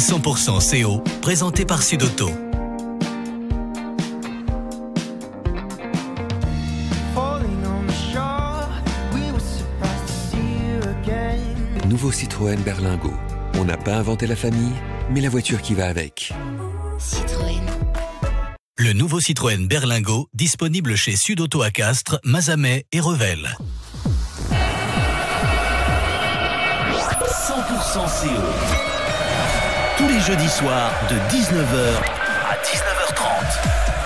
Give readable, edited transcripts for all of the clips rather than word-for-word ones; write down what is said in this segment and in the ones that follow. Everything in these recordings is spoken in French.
100% CO, présenté par Sud-Auto. Nouveau Citroën Berlingo. On n'a pas inventé la famille, mais la voiture qui va avec. Citroën. Le nouveau Citroën Berlingo, disponible chez Sud-Auto à Castres, Mazamet et Revel. 100% CO. Tous les jeudis soirs de 19h à 19h30.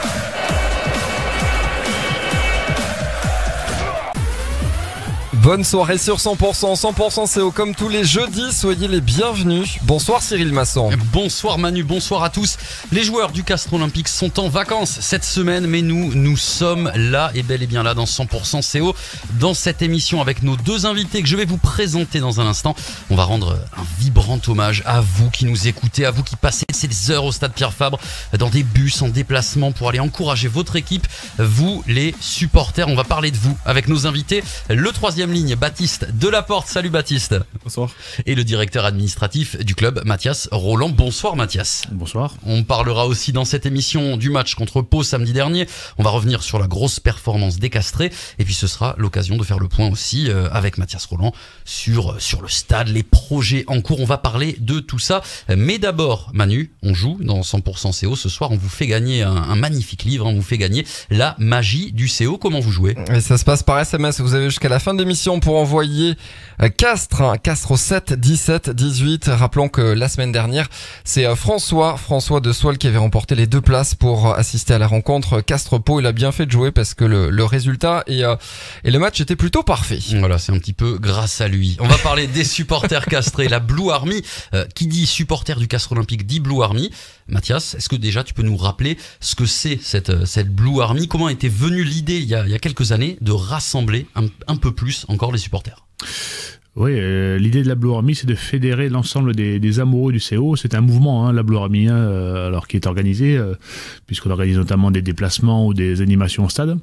Bonne soirée sur 100% CO comme tous les jeudis, soyez les bienvenus. Bonsoir Cyril Masson. Bonsoir Manu, bonsoir à tous. Les joueurs du Castres Olympique sont en vacances cette semaine, mais nous sommes là et bel et bien là dans 100% CO, dans cette émission avec nos deux invités que je vais vous présenter dans un instant. On va rendre un vibrant hommage à vous qui nous écoutez, à vous qui passez ces heures au stade Pierre-Fabre, dans des bus, en déplacement pour aller encourager votre équipe, vous les supporters. On va parler de vous avec nos invités. Le troisième ligne, Baptiste Delaporte. Salut Baptiste. Bonsoir. Et le directeur administratif du club, Mathias Roland. Bonsoir Mathias. Bonsoir. On parlera aussi dans cette émission du match contre Pau samedi dernier. On va revenir sur la grosse performance des Castrés. Et puis ce sera l'occasion de faire le point aussi avec Mathias Roland sur le stade, les projets en cours. On va parler de tout ça. Mais d'abord, Manu, on joue dans 100% CO. Ce soir, on vous fait gagner un magnifique livre. On vous fait gagner La magie du CO. Comment vous jouez ? Et ça se passe par SMS. Vous avez jusqu'à la fin de l'émission pour envoyer Castres, Castres au 7 17 18. Rappelons que la semaine dernière, c'est François de Soile qui avait remporté les 2 places pour assister à la rencontre Castres-Pau. Il a bien fait de jouer parce que le résultat et le match était plutôt parfait. Voilà, c'est un petit peu grâce à lui. On va parler des supporters castrés, la Blue Army. Qui dit supporter du Castres Olympique dit Blue Army. Mathias, est-ce que déjà tu peux nous rappeler ce que c'est cette Blue Army? Comment était venue l'idée il y a quelques années de rassembler un peu plus encore les supporters? Oui, l'idée de la Blue Army, c'est de fédérer l'ensemble des amoureux du CO. C'est un mouvement, la Blue Army, alors qui est organisé, puisqu'on organise notamment des déplacements ou des animations au stade.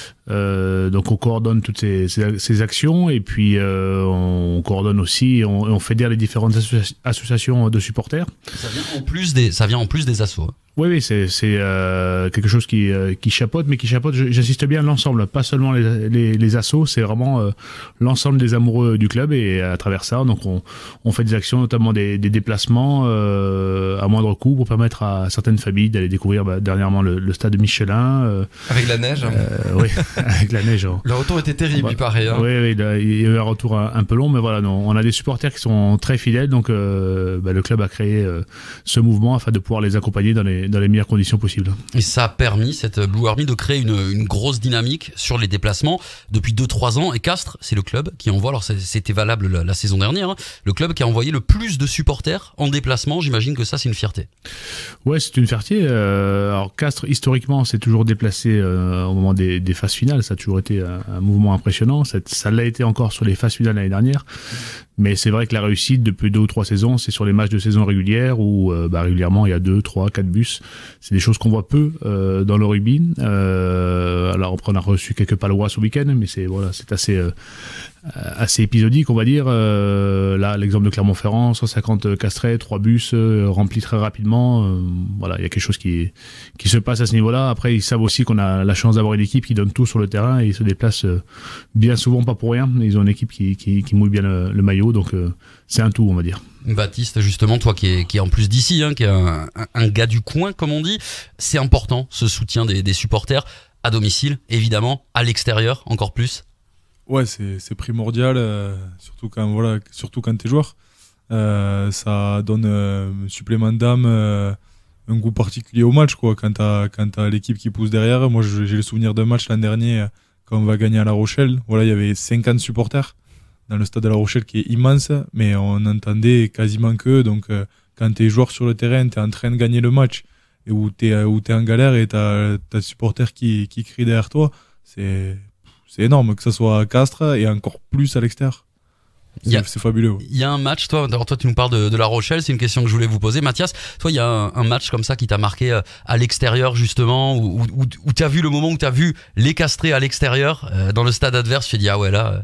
Donc on coordonne toutes ces actions et puis on coordonne aussi, on fédère les différentes associations de supporters. Ça vient en plus des assos. Oui, c'est quelque chose qui chapeaute, mais qui chapeaute, j'insiste bien, l'ensemble, pas seulement les assos, c'est vraiment l'ensemble des amoureux du club. Et à travers ça, donc on fait des actions, notamment des déplacements à moindre coût pour permettre à certaines familles d'aller découvrir dernièrement le stade de Michelin. Avec la neige. Oui, avec la neige. Le retour était terrible, il paraît. Hein. Oui, il y a eu un retour un peu long, mais voilà, non, on a des supporters qui sont très fidèles, donc le club a créé ce mouvement afin de pouvoir les accompagner dans les meilleures conditions possibles. Et ça a permis, cette Blue Army, de créer une grosse dynamique sur les déplacements depuis 2-3 ans. Et Castres, c'est le club qui envoie, alors c'était valable la saison dernière, le club qui a envoyé le plus de supporters en déplacement. J'imagine que ça, c'est une fierté. Ouais, c'est une fierté. Alors Castres, historiquement, s'est toujours déplacé au moment des phases finales. Ça a toujours été un mouvement impressionnant. Ça l'a été encore sur les phases finales l'année dernière. Mais c'est vrai que la réussite depuis 2 ou 3 saisons, c'est sur les matchs de saison régulière où régulièrement il y a 2, 3, 4 bus. C'est des choses qu'on voit peu dans le rugby. Alors après, on a reçu quelques palois ce week-end, mais c'est assez épisodique, on va dire. Là, l'exemple de Clermont-Ferrand, 150 Castrés, 3 bus remplis très rapidement. Voilà, il y a quelque chose qui se passe à ce niveau-là. Après, ils savent aussi qu'on a la chance d'avoir une équipe qui donne tout sur le terrain et ils se déplacent bien souvent pas pour rien. Ils ont une équipe qui mouille bien le maillot, donc c'est un tout, on va dire. Baptiste, justement, toi qui est en plus d'ici, qui est un gars du coin, comme on dit, c'est important ce soutien des supporters à domicile, évidemment, à l'extérieur, encore plus. Ouais, c'est primordial, surtout quand t'es joueur. Ça donne un supplément d'âme, un goût particulier au match, quoi. Quand t'as l'équipe qui pousse derrière. Moi, j'ai le souvenir d'un match l'an dernier quand on va gagner à La Rochelle. Voilà, il y avait 50 supporters dans le stade de La Rochelle qui est immense, mais on n'entendait quasiment que. Donc, quand t'es joueur sur le terrain, t'es en train de gagner le match et où t'es en galère et t'as des supporters qui crient derrière toi, c'est énorme, que ce soit à Castres et encore plus à l'extérieur. C'est fabuleux. Ouais. Il y a un match, toi tu nous parles de La Rochelle, c'est une question que je voulais vous poser. Mathias, toi, il y a un match comme ça qui t'a marqué à l'extérieur, justement, où tu as vu le moment où tu as vu les Castrés à l'extérieur, dans le stade adverse, tu t'es dit, ah ouais, là...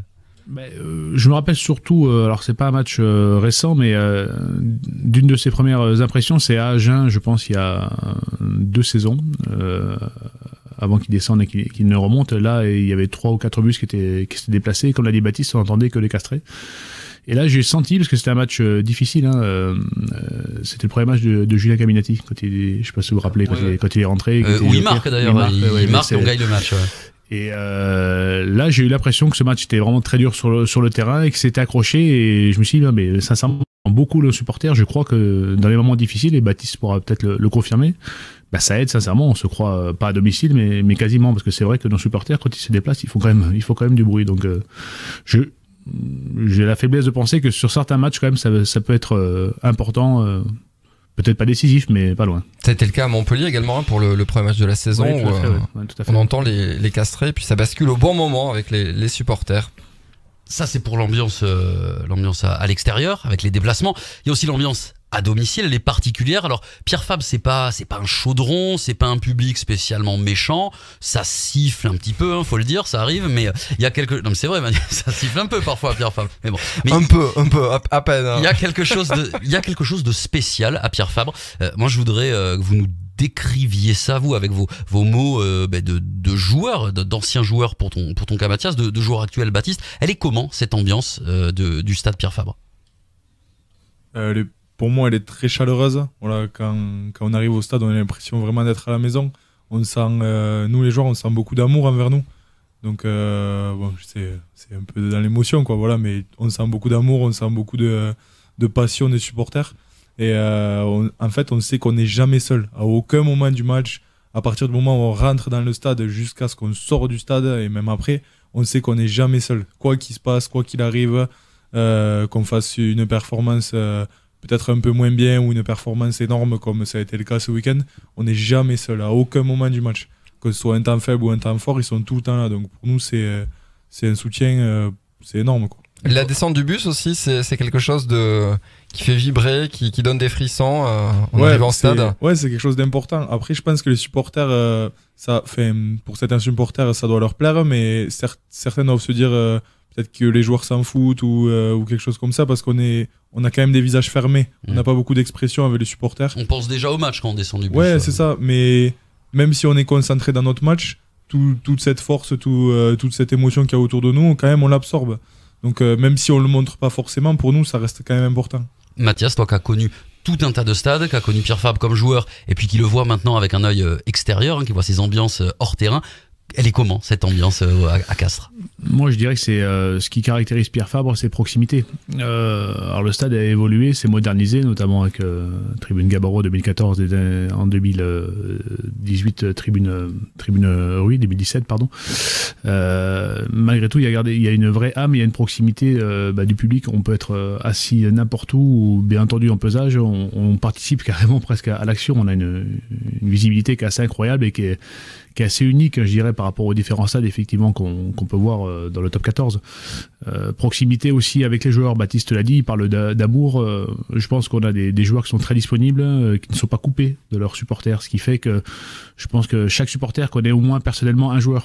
Je me rappelle surtout, alors c'est pas un match récent, mais d'une de ses premières impressions, c'est à Agen, je pense, il y a 2 saisons, avant qu'il descende et qu'il ne remonte. Là, il y avait 3 ou 4 bus qui s'étaient déplacés. Comme l'a dit Baptiste, on n'entendait que les castrés. Et là, j'ai senti, parce que c'était un match difficile, c'était le premier match de Julien Caminati, je sais pas si vous vous rappelez, quand il est rentré. Où il marque d'ailleurs, il marque et on gagne le match. Ouais. Et là, j'ai eu l'impression que ce match était vraiment très dur sur le terrain et que c'était accroché. Et je me suis dit, mais sincèrement, beaucoup de supporters, je crois que dans les moments difficiles, et Baptiste pourra peut-être le confirmer, ça aide sincèrement. On se croit pas à domicile, mais quasiment, parce que c'est vrai que nos supporters, quand ils se déplacent, il faut quand même du bruit. Donc, j'ai la faiblesse de penser que sur certains matchs, quand même, ça peut être important. Peut-être pas décisif, mais pas loin. Ça a été le cas à Montpellier également pour le premier match de la saison, tout à fait, où on entend les castrés, et puis ça bascule au bon moment avec les supporters. Ça, c'est pour l'ambiance à l'extérieur, avec les déplacements. Il y a aussi l'ambiance à domicile, elle est particulière. Alors, Pierre Fabre, c'est pas un chaudron, c'est pas un public spécialement méchant. Ça siffle un petit peu, faut le dire, ça arrive, mais il y a non, mais c'est vrai, ça siffle un peu parfois, Pierre Fabre. Mais bon. Un peu, à peine. Hein. Il y a quelque chose de spécial à Pierre Fabre. Moi, je voudrais que vous nous décriviez ça, vous, avec vos mots de joueurs, d'anciens joueurs pour ton cas, Mathias, de joueurs actuels, Baptiste. Elle est comment, cette ambiance du stade Pierre Fabre? Pour moi, elle est très chaleureuse. Voilà, quand on arrive au stade, on a l'impression vraiment d'être à la maison. On sent, nous les joueurs, on sent beaucoup d'amour envers nous. Donc, c'est un peu dans l'émotion, quoi. Voilà, mais on sent beaucoup d'amour, on sent beaucoup de passion des supporters. Et en fait, on sait qu'on n'est jamais seul. À aucun moment du match, à partir du moment où on rentre dans le stade jusqu'à ce qu'on sort du stade, et même après, on sait qu'on n'est jamais seul. Quoi qu'il se passe, quoi qu'il arrive, qu'on fasse une performance peut-être un peu moins bien ou une performance énorme comme ça a été le cas ce week-end, on n'est jamais seul à aucun moment du match. Que ce soit un temps faible ou un temps fort, ils sont tout le temps là. Donc pour nous, c'est un soutien, c'est énorme, quoi. La descente du bus aussi, c'est quelque chose qui fait vibrer, qui donne des frissons en arrivant au stade. Ouais, c'est quelque chose d'important. Après, je pense que les supporters, pour certains supporters, ça doit leur plaire, mais certains doivent se dire peut-être que les joueurs s'en foutent ou quelque chose comme ça, parce qu'on a quand même des visages fermés. On n'a pas beaucoup d'expression avec les supporters. On pense déjà au match quand on descend du bus. Ouais, c'est ça. Mais même si on est concentré dans notre match, toute cette force, toute cette émotion qu'il y a autour de nous, quand même, on l'absorbe. Donc même si on le montre pas forcément, pour nous, ça reste quand même important. Mathias, toi qui as connu tout un tas de stades, qui a connu Pierre Fabre comme joueur, et puis qui le voit maintenant avec un œil extérieur, qui voit ses ambiances hors terrain, elle est comment cette ambiance à Castres? Moi, je dirais que c'est ce qui caractérise Pierre Fabre, c'est proximité. Alors le stade a évolué, s'est modernisé, notamment avec Tribune Gabarreau 2014 et en 2018 Tribune Rui 2017 pardon. Malgré tout, il y a une vraie âme, il y a une proximité du public. On peut être assis n'importe où, ou bien entendu en pesage, on participe carrément presque à l'action. On a une visibilité qui est assez incroyable et qui est assez unique, je dirais, par rapport aux différents stades effectivement qu'on peut voir dans le top 14. Proximité aussi avec les joueurs, Baptiste l'a dit, il parle d'amour. Je pense qu'on a des joueurs qui sont très disponibles, qui ne sont pas coupés de leurs supporters, ce qui fait que je pense que chaque supporter connaît au moins personnellement un joueur.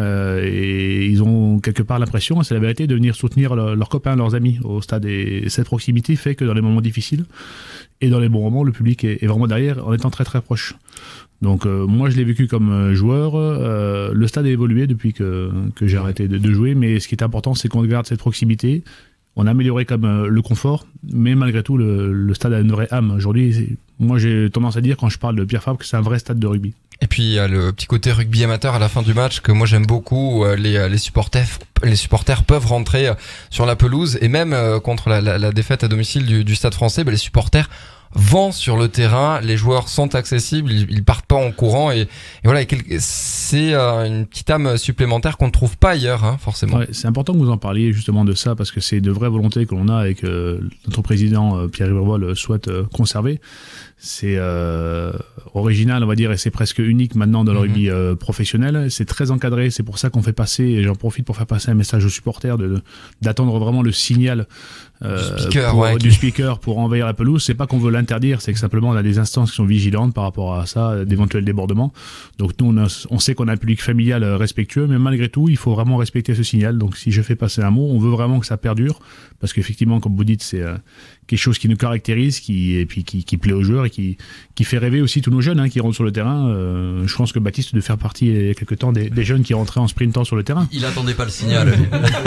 Et ils ont quelque part l'impression, c'est la vérité, de venir soutenir leurs copains, leurs amis au stade. Et cette proximité fait que dans les moments difficiles et dans les bons moments, le public est vraiment derrière en étant très très proche. Donc moi je l'ai vécu comme joueur, le stade a évolué depuis que j'ai arrêté de jouer, mais ce qui est important c'est qu'on garde cette proximité, on a amélioré comme le confort, mais malgré tout le stade a une vraie âme. Aujourd'hui, moi j'ai tendance à dire quand je parle de Pierre Fabre que c'est un vrai stade de rugby. Et puis il y a le petit côté rugby amateur à la fin du match que moi j'aime beaucoup, les supporters peuvent rentrer sur la pelouse, et même contre la défaite à domicile du Stade Français, les supporters vont sur le terrain, les joueurs sont accessibles, ils partent pas en courant, et voilà, c'est une petite âme supplémentaire qu'on ne trouve pas ailleurs, forcément. Ouais, c'est important que vous en parliez justement de ça, parce que c'est de vraies volontés que l'on a et que notre président Pierre-Yves Roy souhaite conserver. C'est original, on va dire, et c'est presque unique maintenant dans le rugby professionnel. C'est très encadré, c'est pour ça qu'on fait passer, et j'en profite pour faire passer un message aux supporters d'attendre vraiment le signal du speaker pour envahir la pelouse. C'est pas qu'on veut l'interdire, c'est que simplement on a des instances qui sont vigilantes par rapport à ça, d'éventuels débordements. Donc nous, on sait qu'on a un public familial respectueux, mais malgré tout, il faut vraiment respecter ce signal. Donc si je fais passer un mot, on veut vraiment que ça perdure, parce qu'effectivement, comme vous dites, c'est quelque chose qui nous caractérise, qui plaît aux joueurs et qui fait rêver aussi tous nos jeunes qui rentrent sur le terrain. Je pense que Baptiste de faire partie il y a quelques temps des jeunes qui rentraient en sprintant sur le terrain. Il attendait pas le signal.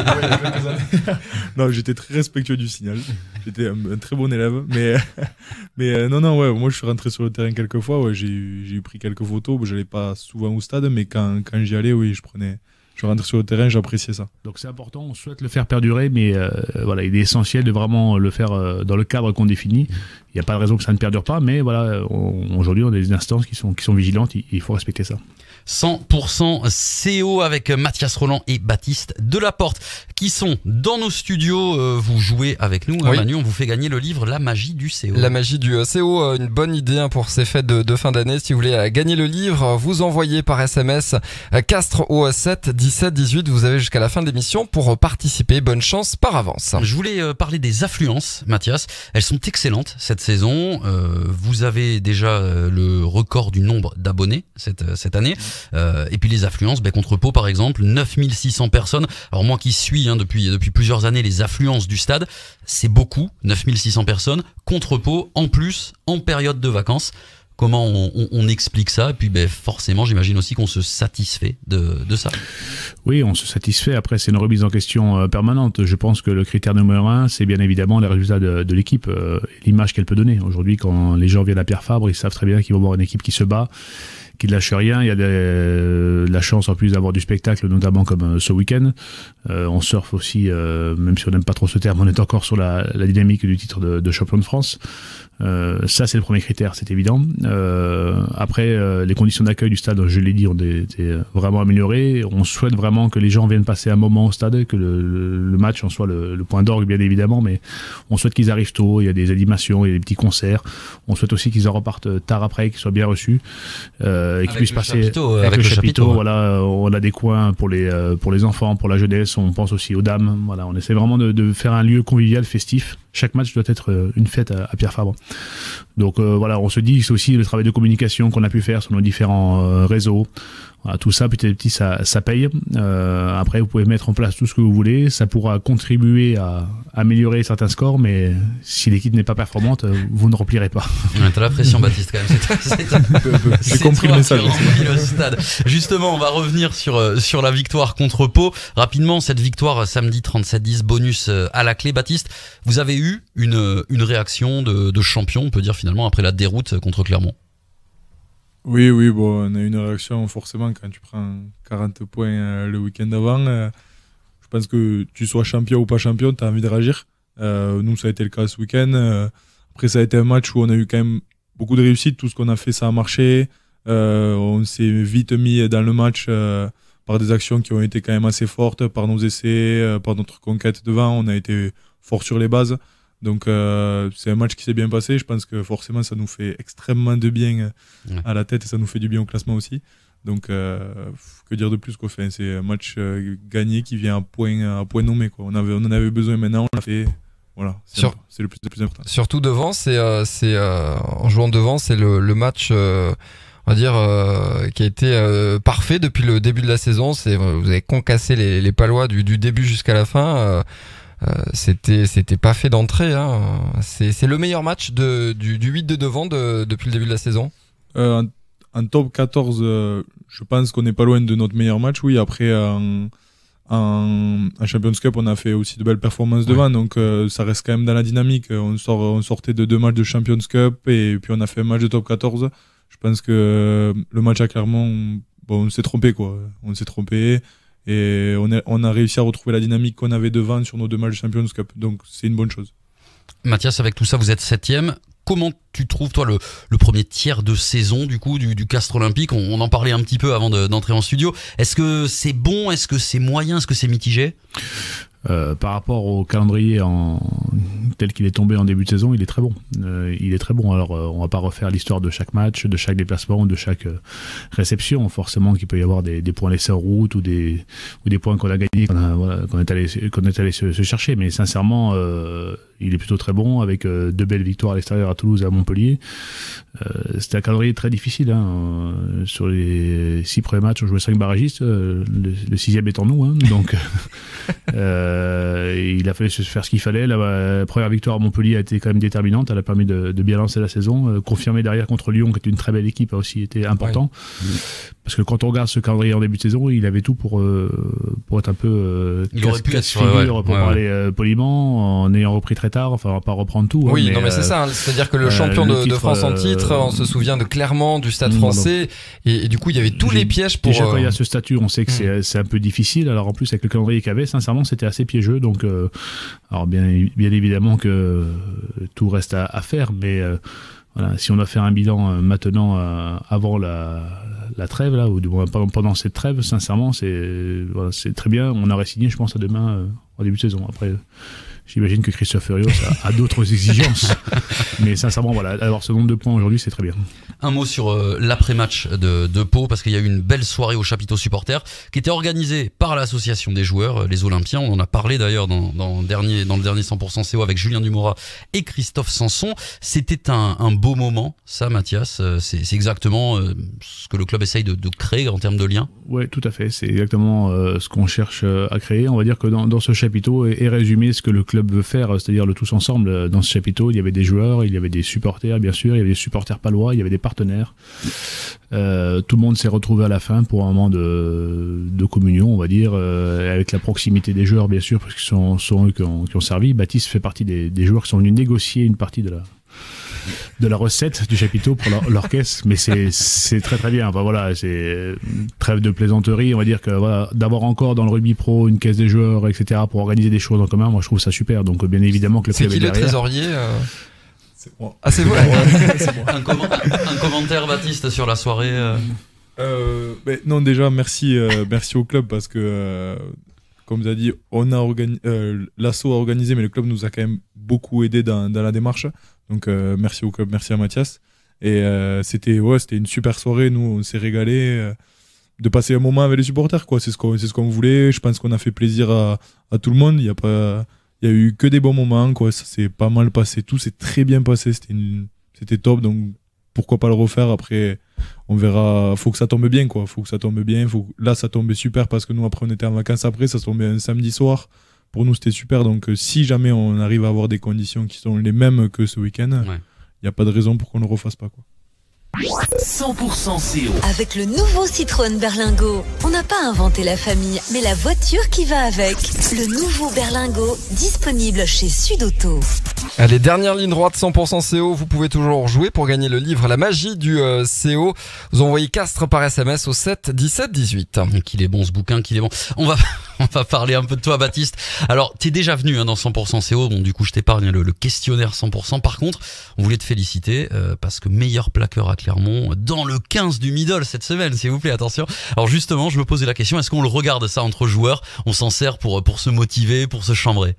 Non, j'étais très respectueux du signal. J'étais un très bon élève, mais non, ouais, moi je suis rentré sur le terrain quelques fois. Ouais, j'ai pris quelques photos. J'allais pas souvent au stade, mais quand j'y allais, oui, je rentrais sur le terrain, j'appréciais ça. Donc c'est important, on souhaite le faire perdurer, mais voilà, il est essentiel de vraiment le faire dans le cadre qu'on définit. Il n'y a pas de raison que ça ne perdure pas, mais voilà, aujourd'hui on a des instances qui sont vigilantes, il faut respecter ça. 100% CO avec Mathias Roland et Baptiste Delaporte qui sont dans nos studios. Vous jouez avec nous, Oui. Manu, on vous fait gagner le livre La magie du CO. La magie du CO, une bonne idée pour ces fêtes de fin d'année. Si vous voulez gagner le livre, vous envoyez par SMS Castres au 7 17 18. Vous avez jusqu'à la fin de l'émission pour participer. Bonne chance par avance. Je voulais parler des affluences, Mathias. Elles sont excellentes cette saison. Vous avez déjà le record du nombre d'abonnés cette année. Et puis les affluences, contre Pau par exemple, 9600 personnes. Alors moi qui suis depuis plusieurs années les affluences du stade, c'est beaucoup, 9600 personnes. Contre Pau, en plus, en période de vacances. Comment on explique ça? Et puis forcément, j'imagine aussi qu'on se satisfait de ça. Oui, on se satisfait. Après, c'est une remise en question permanente. Je pense que le critère numéro 1, c'est bien évidemment les résultats de l'équipe, l'image qu'elle peut donner. Aujourd'hui, quand les gens viennent à Pierre Fabre, ils savent très bien qu'ils vont voir une équipe qui se bat, qui ne lâche rien. Il y a la chance en plus d'avoir du spectacle, notamment comme ce week-end. On surfe aussi, même si on n'aime pas trop ce terme, on est encore sur la dynamique du titre de champion de France. Ça, c'est le premier critère, c'est évident. Après, les conditions d'accueil du stade, je l'ai dit, ont été vraiment améliorées. On souhaite vraiment que les gens viennent passer un moment au stade, que le match en soit le point d'orgue, bien évidemment, mais on souhaite qu'ils arrivent tôt. Il y a des animations, il y a des petits concerts. On souhaite aussi qu'ils en repartent tard après, qu'ils soient bien reçus. Et qu'ils puissent passer avec le chapiteau. Voilà, on a des coins pour les enfants, pour la jeunesse. On pense aussi aux dames. Voilà, on essaie vraiment de faire un lieu convivial, festif. Chaque match doit être une fête à Pierre Fabre. Donc voilà, on se dit que c'est aussi le travail de communication qu'on a pu faire sur nos différents réseaux. Voilà, tout ça, petit à petit, ça paye. Après, vous pouvez mettre en place tout ce que vous voulez. Ça pourra contribuer à améliorer certains scores, mais si l'équipe n'est pas performante, vous ne remplirez pas. Ouais, t'as la pression, Baptiste, quand même. J'ai compris le message. Le stade. Justement, on va revenir sur la victoire contre Pau. Rapidement, cette victoire samedi 37-10, bonus à la clé. Baptiste, vous avez eu une réaction de champion, on peut dire finalement, après la déroute contre Clermont. Oui, bon, on a eu une réaction forcément quand tu prends 40 points le week-end avant. Je pense que tu sois champion ou pas champion, tu as envie de réagir. Nous, ça a été le cas ce week-end. Après, ça a été un match où on a eu quand même beaucoup de réussite. Tout ce qu'on a fait, ça a marché. On s'est vite mis dans le match par des actions qui ont été quand même assez fortes, par nos essais, par notre conquête devant. On a été fort sur les bases. Donc c'est un match qui s'est bien passé. Je pense que forcément ça nous fait extrêmement de bien à la tête et ça nous fait du bien au classement aussi. Donc que dire de plus, quoi. Enfin, c'est un match gagné qui vient à point nommé, quoi. On en avait besoin maintenant, on l'a fait. Voilà, c'est le plus important. Surtout devant, c'est en jouant devant, c'est le match on va dire qui a été parfait depuis le début de la saison. Vous avez concassé les Palois du début jusqu'à la fin. C'était pas fait d'entrée, hein. C'est le meilleur match du 8 de devant depuis le début de la saison. En top 14, je pense qu'on n'est pas loin de notre meilleur match. Oui, après en Champions Cup, on a fait aussi de belles performances devant, donc ça reste quand même dans la dynamique. On sortait de 2 matchs de Champions Cup et puis on a fait un match de top 14. Je pense que le match à Clermont, on s'est trompé, quoi. On s'est trompé. Et on a réussi à retrouver la dynamique qu'on avait devant sur nos 2 matchs de Champions Cup. Donc c'est une bonne chose. Mathias, avec tout ça, vous êtes 7e. Comment tu trouves, toi, le premier tiers de saison du coup du Castres Olympique? On en parlait un petit peu avant d'entrer en studio. Est-ce que c'est bon? Est-ce que c'est moyen? Est-ce que c'est mitigé? Par rapport au calendrier tel qu'il est tombé en début de saison, il est très bon. Il est très bon. Alors, on va pas refaire l'histoire de chaque match, de chaque déplacement, de chaque réception. Forcément qu'il peut y avoir des points laissés en route ou des points qu'on a gagnés, qu'on est allé se chercher. Mais sincèrement, il est plutôt très bon avec 2 belles victoires à l'extérieur à Toulouse et à Montpellier. Montpellier. C'était un calendrier très difficile. Sur les 6 premiers matchs, on jouait 5 barragistes, le 6e étant nous. Donc, il a fallu faire ce qu'il fallait. La première victoire à Montpellier a été quand même déterminante. Elle a permis de bien lancer la saison. Confirmer derrière contre Lyon, qui est une très belle équipe, a aussi été important. Ouais. Parce que quand on regarde ce calendrier en début de saison, il avait tout pour être un peu il aurait pu être pour parler poliment, en ayant repris très tard. Enfin, on va pas reprendre tout. Oui, mais c'est ça. C'est-à-dire que le champion de France en titre, on se souvient de Clermont, du Stade Français, et du coup, il y avait tous les pièges pour. Déjà, quand il y a ce statut, on sait que c'est un peu difficile. Alors en plus, avec le calendrier qu'il y avait, sincèrement, c'était assez piégeux. Donc, alors bien évidemment que tout reste à faire, mais voilà, si on doit faire un bilan maintenant avant la trêve là, ou du moins pendant cette trêve, sincèrement, c'est très bien. On aurait signé, je pense, à demain en début de saison. Après, j'imagine que Christophe Furios a d'autres exigences, mais sincèrement, voilà, avoir ce nombre de points aujourd'hui, c'est très bien. Un mot sur l'après-match de Pau, parce qu'il y a eu une belle soirée au chapiteau supporter qui était organisée par l'association des joueurs, les Olympiens. On en a parlé d'ailleurs dans le dernier 100% CO avec Julien Dumora et Christophe Sanson. C'était un beau moment, ça, Mathias. C'est exactement ce que le club essaye de créer en termes de liens. Oui, tout à fait. C'est exactement ce qu'on cherche à créer. On va dire que dans ce chapiteau est résumé ce que le club veut faire, c'est-à-dire le tous ensemble. Dans ce chapiteau, il y avait des joueurs, il y avait des supporters, bien sûr, il y avait des supporters palois, il y avait des partenaires. Tout le monde s'est retrouvé à la fin pour un moment de communion, on va dire, avec la proximité des joueurs, bien sûr, parce que ce sont eux qui ont servi. Baptiste fait partie des joueurs qui sont venus négocier une partie de la recette du chapiteau pour leur caisse, mais c'est très très bien. Enfin voilà, c'est trêve de plaisanterie, on va dire que voilà, d'avoir encore dans le rugby pro une caisse des joueurs, etc., pour organiser des choses en commun, moi je trouve ça super. Donc bien évidemment que le club est derrière. C'est qui le trésorier C'est moi. Ah, c'est vous. C'est moi. Un commentaire, Baptiste, sur la soirée. Non, déjà merci au club, parce que comme vous avez dit, l'asso a organisé, mais le club nous a quand même beaucoup aidé dans la démarche. Donc merci au club, merci à Mathias. Et c'était une super soirée. Nous, on s'est régalé de passer un moment avec les supporters, quoi. C'est ce qu'on voulait. Je pense qu'on a fait plaisir à tout le monde. Il y a eu que des bons moments, quoi. Ça s'est pas mal passé. Tout s'est très bien passé. C'était top. Donc pourquoi pas le refaire. Après, on verra. Faut que ça tombe bien, quoi. Faut que ça tombe bien. Là, ça tombait super parce que nous, après, on était en vacances après. Ça tombait un samedi soir. Pour nous, c'était super. Donc, si jamais on arrive à avoir des conditions qui sont les mêmes que ce week-end, il n'y a pas de raison pour qu'on ne le refasse pas, quoi. 100% CO. Avec le nouveau Citroën Berlingo, on n'a pas inventé la famille, mais la voiture qui va avec. Le nouveau Berlingo, disponible chez Sud Auto. Allez, dernière ligne droite 100% CO, vous pouvez toujours jouer pour gagner le livre La magie du CO. Vous envoyez Castres par SMS au 7 17 18. Qu'il est bon ce bouquin, qu'il est bon. On va parler un peu de toi, Baptiste. Alors, t'es déjà venu dans 100% CO, bon du coup je t'épargne le questionnaire 100%. Par contre, on voulait te féliciter parce que meilleur plaqueur à Clermont dans le 15 du middle cette semaine, s'il vous plaît, attention. Alors justement, je me posais la question, est-ce qu'on le regarde ça entre joueurs? On s'en sert pour se motiver, pour se chambrer?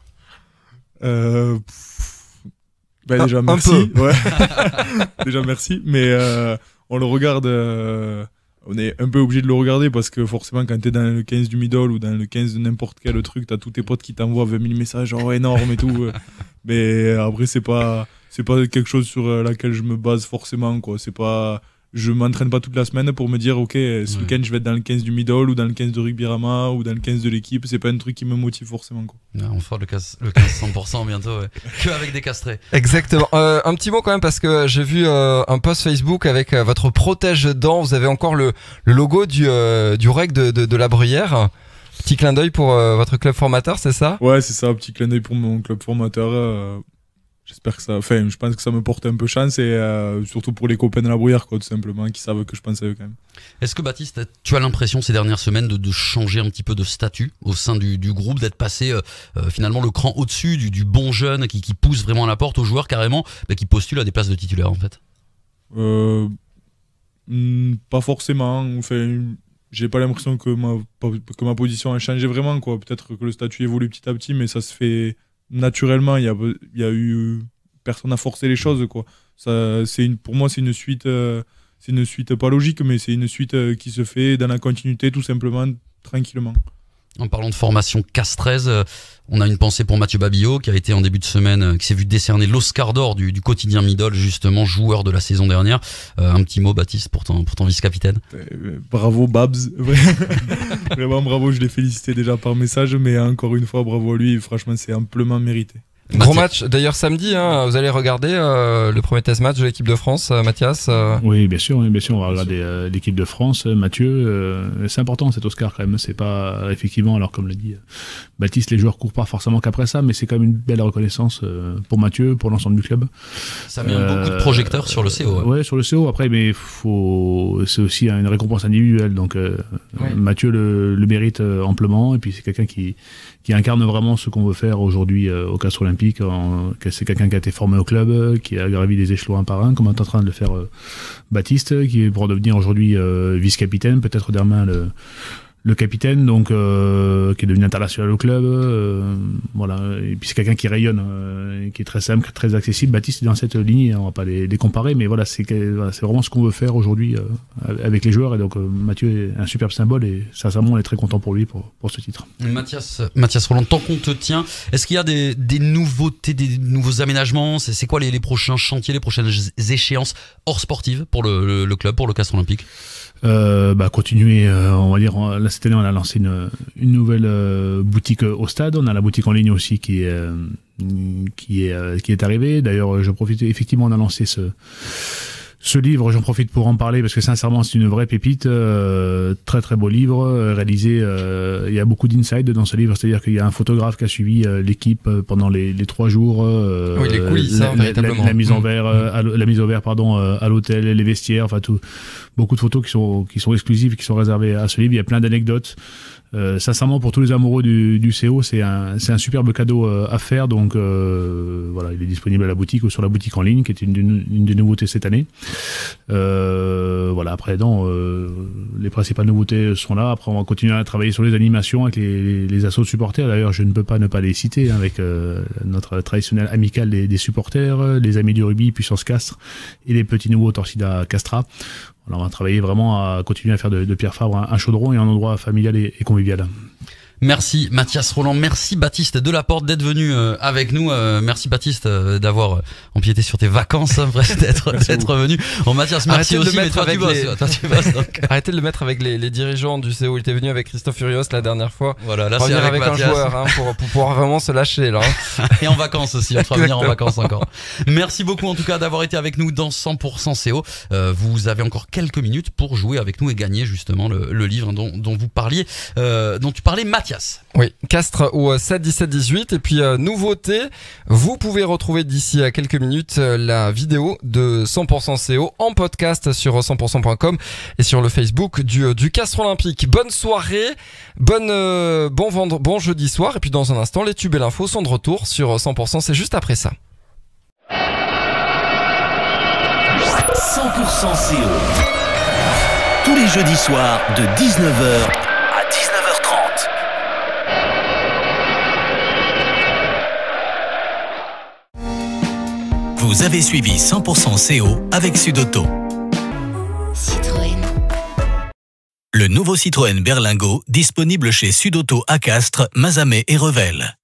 Déjà merci. Ouais. Déjà merci, mais on le regarde. On est un peu obligé de le regarder parce que forcément, quand t'es dans le 15 du middle ou dans le 15 de n'importe quel truc, t'as tous tes potes qui t'envoient 20 000 messages énormes et tout. Mais après, c'est pas quelque chose sur laquelle je me base forcément, quoi. Je m'entraîne pas toute la semaine pour me dire, ok, ce week-end, je vais être dans le 15 du middle ou dans le 15 de Rugbyrama ou dans le 15 de l'équipe. C'est pas un truc qui me motive forcément, quoi. On fera le 15 100% bientôt, ouais. Que avec des castrés. Exactement. Un petit mot quand même, parce que j'ai vu un post Facebook avec votre protège-dents. Vous avez encore le logo du REC de la Bruyère. Petit clin d'œil pour votre club formateur, c'est ça? Ouais, c'est ça. Petit clin d'œil pour mon club formateur. J'espère que je pense que ça me porte un peu chance, et surtout pour les copains de la Bruyère, quoi, tout simplement, qui savent que je pense à eux quand même. Est-ce que, Baptiste, tu as l'impression ces dernières semaines de changer un petit peu de statut au sein du groupe, d'être passé finalement le cran au-dessus du bon jeune qui pousse vraiment la porte aux joueurs carrément, qui postulent à des places de titulaire en fait? Pas forcément. Enfin, j'ai pas l'impression que ma position a changé vraiment, quoi. Peut-être que le statut évolue petit à petit, mais ça se fait naturellement. Il y a eu personne à forcer les choses, quoi. Pour moi, c'est une suite pas logique, mais c'est une suite qui se fait dans la continuité, tout simplement, tranquillement. En parlant de formation CAS 13, on a une pensée pour Mathieu Babillot qui a été en début de semaine, qui s'est vu décerner l'Oscar d'or du quotidien Middle, justement joueur de la saison dernière. Un petit mot, Baptiste, pour ton vice-capitaine. Bravo Babs, vraiment bravo, je l'ai félicité déjà par message, mais encore une fois bravo à lui, franchement c'est amplement mérité. Gros match d'ailleurs samedi, hein, vous allez regarder le premier test match de l'équipe de France, Mathias. Oui, bien sûr, on va regarder l'équipe de France. Mathieu, c'est important cet Oscar quand même. C'est pas effectivement, alors comme l'a dit Baptiste, les joueurs courent pas forcément qu'après ça, mais c'est quand même une belle reconnaissance pour Mathieu, pour l'ensemble du club. Ça met beaucoup de projecteurs sur le CO. Ouais, sur le CO. Après, mais c'est aussi une récompense individuelle. Donc Mathieu le mérite amplement, et puis c'est quelqu'un qui incarne vraiment ce qu'on veut faire aujourd'hui au Castres Olympique. C'est quelqu'un qui a été formé au club, qui a gravi les échelons un par un, comme est en train de le faire Baptiste, qui est pour devenir aujourd'hui vice-capitaine, peut-être demain le capitaine, donc qui est devenu international au club, voilà. Et puis c'est quelqu'un qui rayonne, qui est très simple, très accessible. Baptiste est dans cette ligne, on va pas les comparer, mais voilà, c'est vraiment ce qu'on veut faire aujourd'hui avec les joueurs. Et donc Mathieu est un superbe symbole, et sincèrement on est très content pour lui pour ce titre. Mathias Roland, tant qu'on te tient, est-ce qu'il y a des nouveautés, des nouveaux aménagements? C'est quoi les prochains chantiers, les prochaines échéances hors sportives pour le club, pour le Castres Olympique? Continuer, on va dire, là cette année on a lancé une nouvelle boutique au stade. On a la boutique en ligne aussi qui est arrivée. D'ailleurs, je profite, effectivement, on a lancé ce livre, j'en profite pour en parler parce que sincèrement c'est une vraie pépite, très très beau livre réalisé, il y a beaucoup d'insides dans ce livre, c'est-à-dire qu'il y a un photographe qui a suivi l'équipe pendant les 3 jours, les coulisses, véritablement. La mise en vert, à l'hôtel, les vestiaires, enfin tout, beaucoup de photos qui sont exclusives, qui sont réservées à ce livre. Il y a plein d'anecdotes. Sincèrement, pour tous les amoureux du CO, c'est un superbe cadeau à faire. Donc voilà, il est disponible à la boutique ou sur la boutique en ligne, qui est une des nouveautés cette année. Voilà, après, les principales nouveautés sont là. Après, on va continuer à travailler sur les animations avec les assos de supporters. D'ailleurs, je ne peux pas ne pas les citer, avec notre traditionnel amical des supporters, les amis du rugby, Puissance Castres, et les petits nouveaux Torcida Castra. Alors on va travailler vraiment à continuer à faire de Pierre Fabre un chaudron et un endroit familial et convivial. Merci Mathias Roland, merci Baptiste Delaporte d'être venu avec nous. Merci Baptiste d'avoir empiété sur tes vacances, bref, d'être venu. Bon, Mathias, merci aussi. Arrêtez de le mettre avec les dirigeants du CO. Il était venu avec Christophe Furios la dernière fois. Voilà, là c'est avec Mathias. Un joueur pour pouvoir vraiment se lâcher là. Et en vacances aussi, on fera venir en vacances encore. Merci beaucoup en tout cas d'avoir été avec nous dans 100% CO. Vous avez encore quelques minutes pour jouer avec nous et gagner justement le livre dont vous parliez, dont tu parlais, Mathias. Oui, Castres au 7 17 18. Et puis nouveauté, vous pouvez retrouver d'ici à quelques minutes la vidéo de 100% CO en podcast sur 100%.com et sur le Facebook du Castres Olympique. Bonne soirée, bon jeudi soir. Et puis dans un instant, les tubes et l'info sont de retour sur 100%. C'est juste après ça. 100% CO. Tous les jeudis soirs de 19h à 19h30. Vous avez suivi 100% CO avec Sudauto. Citroën. Le nouveau Citroën Berlingo, disponible chez Sudauto à Castres, Mazamet et Revel.